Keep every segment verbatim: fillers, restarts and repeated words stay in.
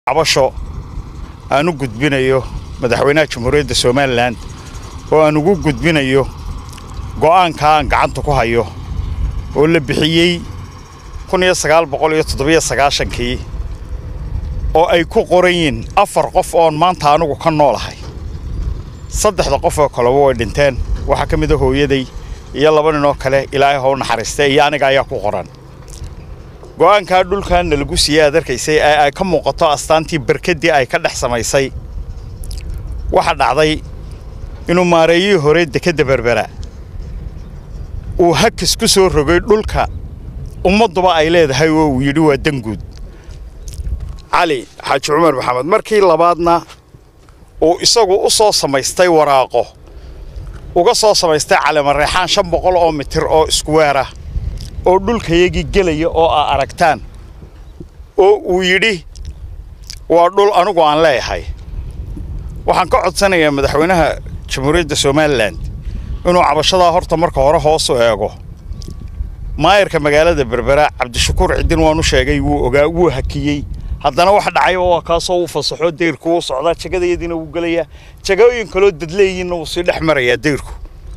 cabasho aan u gudbinayo madaxweynaha Jamhuuriyadda Soomaaliland oo aan ugu gudbinayo go'aanka aan gacanta ku hayo oo la bixiyay kun iyo sagaal boqol iyo toddoba iyo sagaashan kii oo ay ku qorayeen afar qof oo maanta anigu ka noolahay saddexda qof oo kale way dhinteen waxa ka mid ah hooyaday iyo laba nin oo kale Ilaahay ha u naxariistay iyo aniga ayaa ku qoran go'aanka dhulkan lagu siiyay adarkaysay ay ka muuqato astaantii barkadii ay ka dhex samaysay waxa dhacday inuu maareeyay hore dekada Berbera uu hakis ku soo rogay dhulka ummaduba ay leedahay oo uu yiri waa danguud Ali Xaaji Umar Maxamed markii labaadna oo isagu u soo samaystay waraaqo uga soo samaystay calaamad reexaan shan boqol oo mitir oo square ah oo dhulkayagii galaya oo ah aragtaan oo uu yiri waa dhul anigu aan leeyahay waxaan ka codsanayaa madaxweynaha Jamhuuriyadda Soomaaliland inuu cabashada horta marka hore hoos u eego maayirka magaalada Berbera Cabdishakuur Cidin waanu sheegay wuu ogaa wuu hakiyay haddana wax dhacay oo ka soo fasaxo deerku u socda jagadeedina uu galaya jagooyin kale dadleeyina uu si dhex maraya deerku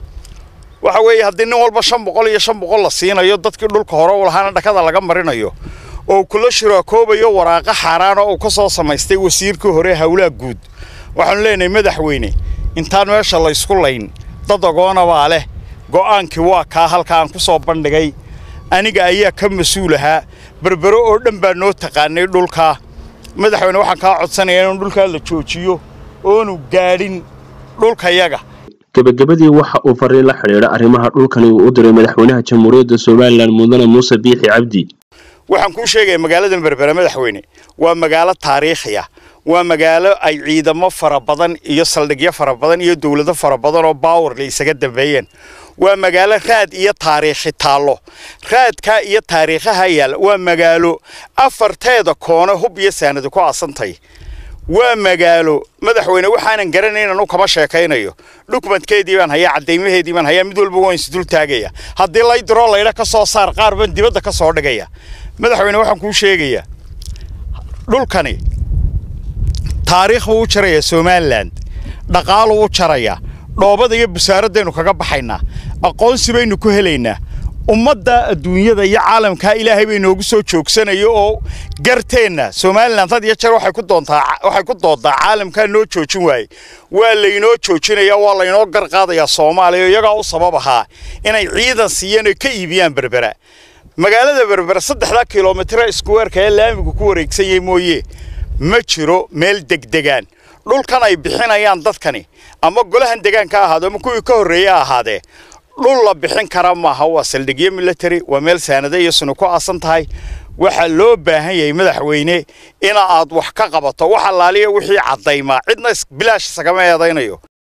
waxa weeye haddii nin walba shan boqol iyo shan boqol la siinayo dadkii dhulka hore u lahaana dhakada laga marinayo oo kula shiraakobayo waraaqa xaraan oo ka soo samaystay wasiirkii hore hawlaha guud waxaan leenahay madaxweyne intaan meesha la isku layn dad ogoona baa leh go'aankii waa ka halkaan ku soo bandhigay aniga ayaa ka mas'uulaha Berbero oo dhan baa noo taqaanay dhulka madaxweyne waxaan ka codsanayaa in dhulka la joojiyo oo aanu gaadhin dhulka yaga gabagabadii waxa uu fariin la xiriira arrimaha dhulkan uu u diray madaxweynaha Jamhuuriyadda Soomaaliland Mudane Muuse Biixi Cabdi waxaan ku sheegay magaalada Berbera madaxweyne waa magaalo taariikhi ah waa magaalo ay ciidamo fara badan iyo saldhigyo fara badan iyo dawlado fara badan oo power la isaga dambeeyeen waa magaalo raad iyo taariikhi taalo raadka iyo taariikhaha yaal waa magaalo afarteeda koona hub iyo saanad ku aasantay waa magaalo madaxweyne waxaan garanayn inuu kama sheekaynayo documentkeedii baan hayaa cadeymaheedii baan hayaa mid walba waan isdul taagaya hadii la idro layra ka soo saar qaar ban dibadda ka soo dhigaya madaxweyne waxaan ku sheegayaa dhulkani taariikh uu jaraya Soomaaliland dhaqaale uu jaraya dhoobada iyo busaaradaynu kaga baxaynaa aqoonsi baynu ku helaynaa ummadda adduunyada iyo caalamka Ilaahay bay noogu soo joogsanayo oo garteena Soomaaliland had iyo jeer waxay ku doontaa waxay ku doodaa caalamka noo joojin waay waa la inoo joojinaya waa la inoo gar qaadaya Soomaaliya iyaga u sabab ahaa inay ciidan siiyeen ka iibiyaan Berbera magaalada Berbera saddex kiiloomitir square ka laamigu ku wareegsan mooyee ma jiro meel degdegan dhulkan ay bixinayaan dadkani ama golahan deegaanka ahaado ama kuwii ka horeeyay ahaade dhul la bixin kara ma aha waa saldhigyo military waa meel saanada iyo sunu ku aasan tahay waxa loo baahan yahay madaxweyne in aad wax ka qabato waxa laaliya wixii cadayma cidna bilaash sagama eedaynayo